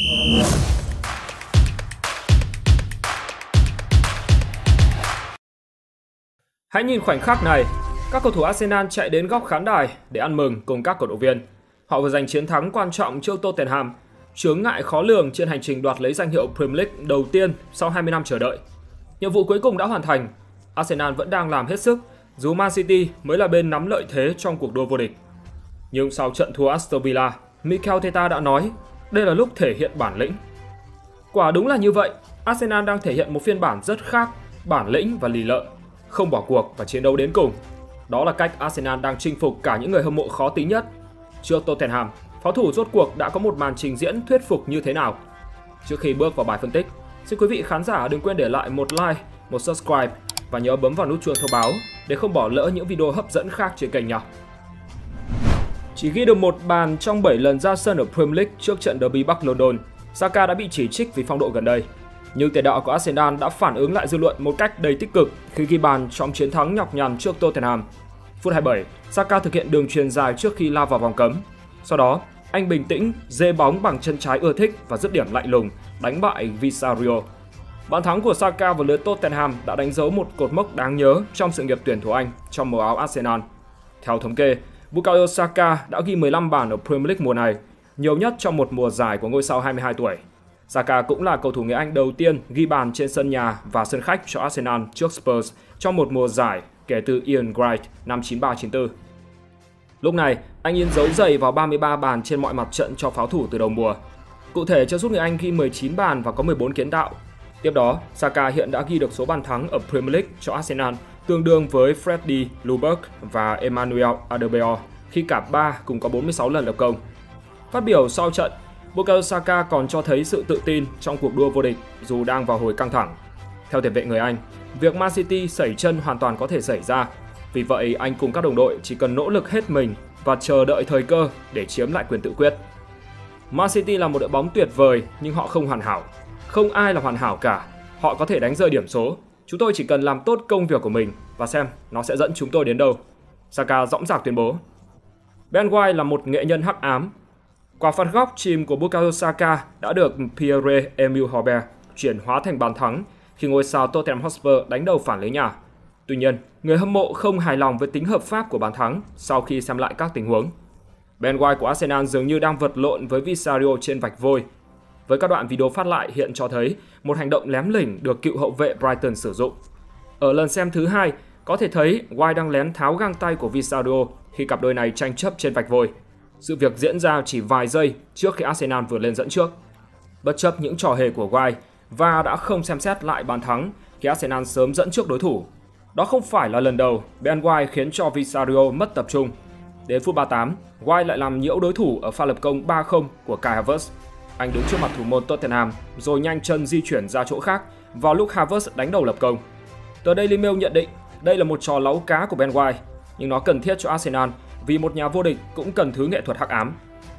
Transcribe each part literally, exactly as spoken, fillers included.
Hãy nhìn khoảnh khắc này, các cầu thủ Arsenal chạy đến góc khán đài để ăn mừng cùng các cổ động viên. Họ vừa giành chiến thắng quan trọng trước Tottenham, chướng ngại khó lường trên hành trình đoạt lấy danh hiệu Premier League đầu tiên sau hai mươi năm chờ đợi. Nhiệm vụ cuối cùng đã hoàn thành, Arsenal vẫn đang làm hết sức, dù Man City mới là bên nắm lợi thế trong cuộc đua vô địch. Nhưng sau trận thua Aston Villa, Mikel Arteta đã nói, đây là lúc thể hiện bản lĩnh. Quả đúng là như vậy, Arsenal đang thể hiện một phiên bản rất khác, bản lĩnh và lì lợm, không bỏ cuộc và chiến đấu đến cùng. Đó là cách Arsenal đang chinh phục cả những người hâm mộ khó tính nhất. Trước Tottenham, pháo thủ rốt cuộc đã có một màn trình diễn thuyết phục như thế nào? Trước khi bước vào bài phân tích, xin quý vị khán giả đừng quên để lại một like, một subscribe và nhớ bấm vào nút chuông thông báo để không bỏ lỡ những video hấp dẫn khác trên kênh nhé. Chỉ ghi được một bàn trong bảy lần ra sân ở Premier League trước trận derby Bắc London, Saka đã bị chỉ trích vì phong độ gần đây. Nhưng tiền đạo của Arsenal đã phản ứng lại dư luận một cách đầy tích cực khi ghi bàn trong chiến thắng nhọc nhằn trước Tottenham. Phút hai mươi bảy, Saka thực hiện đường chuyền dài trước khi lao vào vòng cấm. Sau đó, anh bình tĩnh dê bóng bằng chân trái ưa thích và dứt điểm lạnh lùng, đánh bại Visario. Bàn thắng của Saka vào lưới Tottenham đã đánh dấu một cột mốc đáng nhớ trong sự nghiệp tuyển thủ Anh trong màu áo Arsenal. Theo thống kê, Bukayo Saka đã ghi mười lăm bàn ở Premier League mùa này, nhiều nhất trong một mùa giải của ngôi sao hai mươi hai tuổi. Saka cũng là cầu thủ người Anh đầu tiên ghi bàn trên sân nhà và sân khách cho Arsenal trước Spurs trong một mùa giải kể từ Ian Wright năm chín ba chín tư. Lúc này, anh in dấu dày vào ba mươi ba bàn trên mọi mặt trận cho pháo thủ từ đầu mùa. Cụ thể, chân sút người Anh ghi mười chín bàn và có mười bốn kiến tạo. Tiếp đó, Saka hiện đã ghi được số bàn thắng ở Premier League cho Arsenal tương đương với Freddie Ljungberg và Emmanuel Adebayor khi cả ba cùng có bốn mươi sáu lần lập công. Phát biểu sau trận, Bukayo Saka còn cho thấy sự tự tin trong cuộc đua vô địch dù đang vào hồi căng thẳng. Theo tiền vệ người Anh, việc Man City sẩy chân hoàn toàn có thể xảy ra. Vì vậy, anh cùng các đồng đội chỉ cần nỗ lực hết mình và chờ đợi thời cơ để chiếm lại quyền tự quyết. Man City là một đội bóng tuyệt vời nhưng họ không hoàn hảo. Không ai là hoàn hảo cả. Họ có thể đánh rơi điểm số. Chúng tôi chỉ cần làm tốt công việc của mình và xem nó sẽ dẫn chúng tôi đến đâu. Saka dõng dạc tuyên bố. Ben White là một nghệ nhân hắc ám. Quả phạt góc chìm của Bukayo Saka đã được Pierre-Emile Højbjerg chuyển hóa thành bàn thắng khi ngôi sao Tottenham Hotspur đánh đầu phản lưới nhà. Tuy nhiên, người hâm mộ không hài lòng với tính hợp pháp của bàn thắng sau khi xem lại các tình huống. Ben White của Arsenal dường như đang vật lộn với Visario trên vạch vôi. Với các đoạn video phát lại hiện cho thấy một hành động lém lỉnh được cựu hậu vệ Brighton sử dụng. Ở lần xem thứ hai, có thể thấy White đang lén tháo găng tay của Visario khi cặp đôi này tranh chấp trên vạch vôi. Sự việc diễn ra chỉ vài giây trước khi Arsenal vừa lên dẫn trước. Bất chấp những trò hề của White, vê a rờ đã không xem xét lại bàn thắng khi Arsenal sớm dẫn trước đối thủ. Đó không phải là lần đầu Ben White khiến cho Visario mất tập trung. Đến phút ba mươi tám, White lại làm nhiễu đối thủ ở pha lập công ba không của Kai Havertz. Anh đứng trước mặt thủ môn Tottenham rồi nhanh chân di chuyển ra chỗ khác vào lúc Havertz đánh đầu lập công. Tờ Daily Mail nhận định đây là một trò láu cá của Ben White, nhưng nó cần thiết cho Arsenal vì một nhà vô địch cũng cần thứ nghệ thuật hắc ám.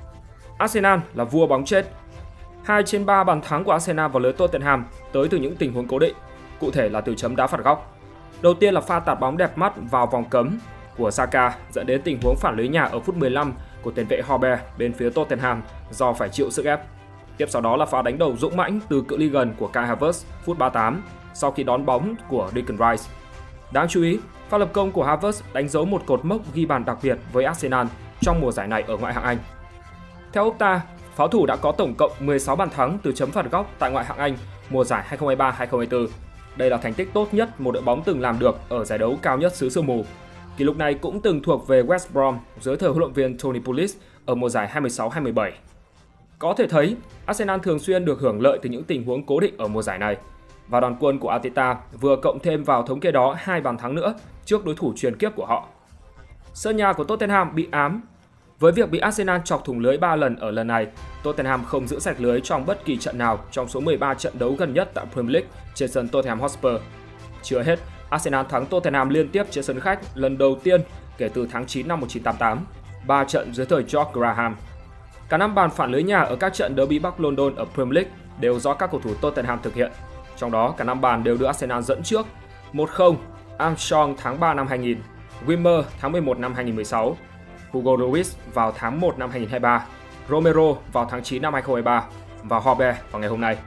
Arsenal là vua bóng chết. Hai trên ba bàn thắng của Arsenal vào lưới Tottenham tới từ những tình huống cố định, cụ thể là từ chấm đá phạt góc. Đầu tiên là pha tạt bóng đẹp mắt vào vòng cấm của Saka dẫn đến tình huống phản lưới nhà ở phút mười lăm của tiền vệ Højbjerg bên phía Tottenham do phải chịu sức ép. Tiếp sau đó là pha đánh đầu dũng mãnh từ cự ly gần của Kai Havertz phút ba mươi tám sau khi đón bóng của Declan Rice. Đáng chú ý, pha lập công của Havertz đánh dấu một cột mốc ghi bàn đặc biệt với Arsenal trong mùa giải này ở ngoại hạng Anh. Theo Opta, pháo thủ đã có tổng cộng mười sáu bàn thắng từ chấm phạt góc tại ngoại hạng Anh mùa giải hai không hai ba hai không hai tư. Đây là thành tích tốt nhất một đội bóng từng làm được ở giải đấu cao nhất xứ sương mù. Kỷ lục này cũng từng thuộc về West Brom dưới thời huấn luyện viên Tony Pulis ở mùa giải hai mươi sáu hai mươi bảy. Có thể thấy, Arsenal thường xuyên được hưởng lợi từ những tình huống cố định ở mùa giải này. Và đoàn quân của Arteta vừa cộng thêm vào thống kê đó hai bàn thắng nữa trước đối thủ truyền kiếp của họ. Sân nhà của Tottenham bị ám. Với việc bị Arsenal chọc thủng lưới ba lần ở lần này, Tottenham không giữ sạch lưới trong bất kỳ trận nào trong số mười ba trận đấu gần nhất tại Premier League trên sân Tottenham Hotspur. Chưa hết, Arsenal thắng Tottenham liên tiếp trên sân khách lần đầu tiên kể từ tháng chín năm một nghìn chín trăm tám mươi tám, ba trận dưới thời George Graham. Cả năm bàn phản lưới nhà ở các trận derby Bắc London ở Premier League đều do các cầu thủ Tottenham thực hiện. Trong đó, cả năm bàn đều đưa Arsenal dẫn trước. một không, Armstrong tháng ba năm hai nghìn, Wimmer tháng mười một năm hai nghìn không trăm mười sáu, Hugo Lloris vào tháng một năm hai nghìn không trăm hai mươi ba, Romero vào tháng chín năm hai nghìn không trăm hai mươi ba và Horbe vào ngày hôm nay.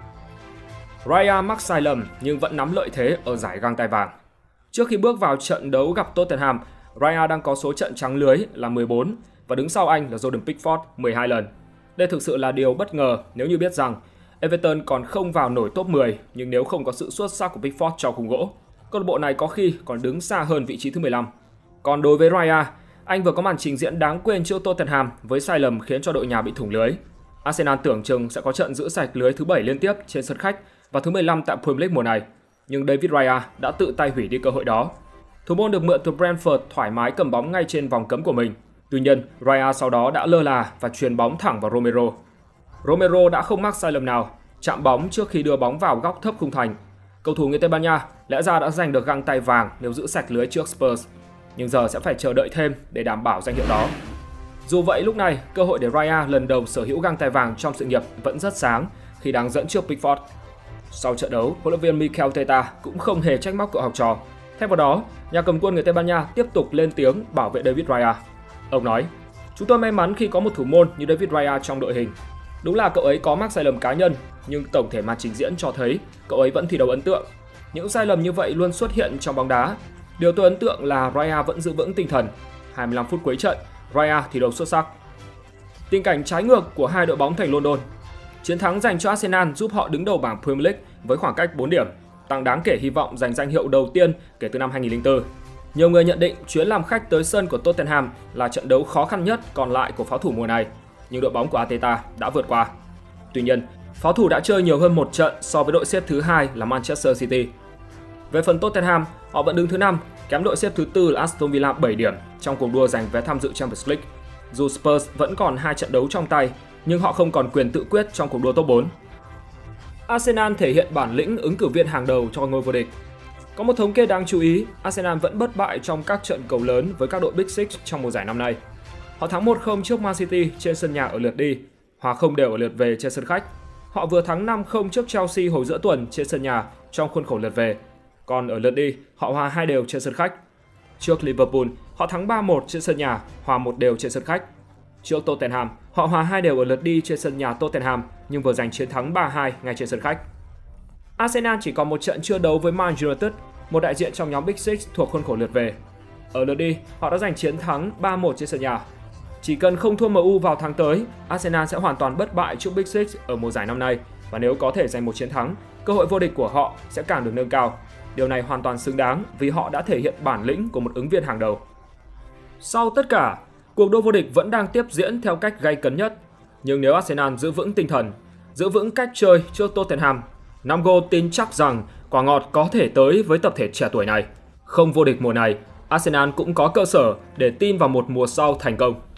Raya mắc sai lầm nhưng vẫn nắm lợi thế ở giải găng tay vàng. Trước khi bước vào trận đấu gặp Tottenham, Raya đang có số trận trắng lưới là mười bốn và đứng sau anh là Jordan Pickford mười hai lần. Đây thực sự là điều bất ngờ nếu như biết rằng Everton còn không vào nổi top mười, nhưng nếu không có sự xuất sắc của Pickford trong khung gỗ, câu lạc bộ này có khi còn đứng xa hơn vị trí thứ mười lăm. Còn đối với Raya, anh vừa có màn trình diễn đáng quên trước Tottenham với sai lầm khiến cho đội nhà bị thủng lưới. Arsenal tưởng chừng sẽ có trận giữ sạch lưới thứ bảy liên tiếp trên sân khách và thứ mười lăm tại Premier League mùa này, nhưng David Raya đã tự tay hủy đi cơ hội đó. Thủ môn được mượn từ Brentford thoải mái cầm bóng ngay trên vòng cấm của mình. Tuy nhiên, Raya sau đó đã lơ là và chuyền bóng thẳng vào Romero. Romero đã không mắc sai lầm nào, chạm bóng trước khi đưa bóng vào góc thấp khung thành. Cầu thủ người Tây Ban Nha lẽ ra đã giành được găng tay vàng nếu giữ sạch lưới trước Spurs, nhưng giờ sẽ phải chờ đợi thêm để đảm bảo danh hiệu đó. Dù vậy, lúc này cơ hội để Raya lần đầu sở hữu găng tay vàng trong sự nghiệp vẫn rất sáng khi đang dẫn trước Pickford. Sau trận đấu, huấn luyện viên Mikel Arteta cũng không hề trách móc cậu học trò. Thay vào đó, nhà cầm quân người Tây Ban Nha tiếp tục lên tiếng bảo vệ David Raya. Ông nói: "Chúng tôi may mắn khi có một thủ môn như David Raya trong đội hình. Đúng là cậu ấy có mắc sai lầm cá nhân, nhưng tổng thể màn trình diễn cho thấy cậu ấy vẫn thi đấu ấn tượng. Những sai lầm như vậy luôn xuất hiện trong bóng đá. Điều tôi ấn tượng là Raya vẫn giữ vững tinh thần. hai mươi lăm phút cuối trận, Raya thi đấu xuất sắc." Tình cảnh trái ngược của hai đội bóng thành London. Chiến thắng dành cho Arsenal giúp họ đứng đầu bảng Premier League với khoảng cách bốn điểm, tăng đáng kể hy vọng giành danh hiệu đầu tiên kể từ năm hai nghìn không trăm lẻ bốn. Nhiều người nhận định chuyến làm khách tới sân của Tottenham là trận đấu khó khăn nhất còn lại của pháo thủ mùa này, nhưng đội bóng của Arteta đã vượt qua. Tuy nhiên, pháo thủ đã chơi nhiều hơn một trận so với đội xếp thứ hai là Manchester City. Về phần Tottenham, họ vẫn đứng thứ năm, kém đội xếp thứ tư là Aston Villa bảy điểm trong cuộc đua giành vé tham dự Champions League. Dù Spurs vẫn còn hai trận đấu trong tay, nhưng họ không còn quyền tự quyết trong cuộc đua top bốn. Arsenal thể hiện bản lĩnh ứng cử viên hàng đầu cho ngôi vô địch. Có một thống kê đáng chú ý, Arsenal vẫn bất bại trong các trận cầu lớn với các đội Big Six trong mùa giải năm nay. Họ thắng một không trước Man City trên sân nhà ở lượt đi, hòa không đều ở lượt về trên sân khách. Họ vừa thắng năm không trước Chelsea hồi giữa tuần trên sân nhà trong khuôn khổ lượt về. Còn ở lượt đi, họ hòa hai đều trên sân khách. Trước Liverpool, họ thắng ba một trên sân nhà, hòa một đều trên sân khách. Trước Tottenham, họ hòa hai đều ở lượt đi trên sân nhà Tottenham nhưng vừa giành chiến thắng ba hai ngay trên sân khách. Arsenal chỉ còn một trận chưa đấu với Man United, một đại diện trong nhóm Big Six thuộc khuôn khổ lượt về. Ở lượt đi, họ đã giành chiến thắng ba một trên sân nhà. Chỉ cần không thua em u vào tháng tới, Arsenal sẽ hoàn toàn bất bại trước Big Six ở mùa giải năm nay và nếu có thể giành một chiến thắng, cơ hội vô địch của họ sẽ càng được nâng cao. Điều này hoàn toàn xứng đáng vì họ đã thể hiện bản lĩnh của một ứng viên hàng đầu. Sau tất cả, cuộc đua vô địch vẫn đang tiếp diễn theo cách gay cấn nhất. Nhưng nếu Arsenal giữ vững tinh thần, giữ vững cách chơi trước Tottenham, Nam Gô tin chắc rằng quả ngọt có thể tới với tập thể trẻ tuổi này. Không vô địch mùa này, Arsenal cũng có cơ sở để tin vào một mùa sau thành công.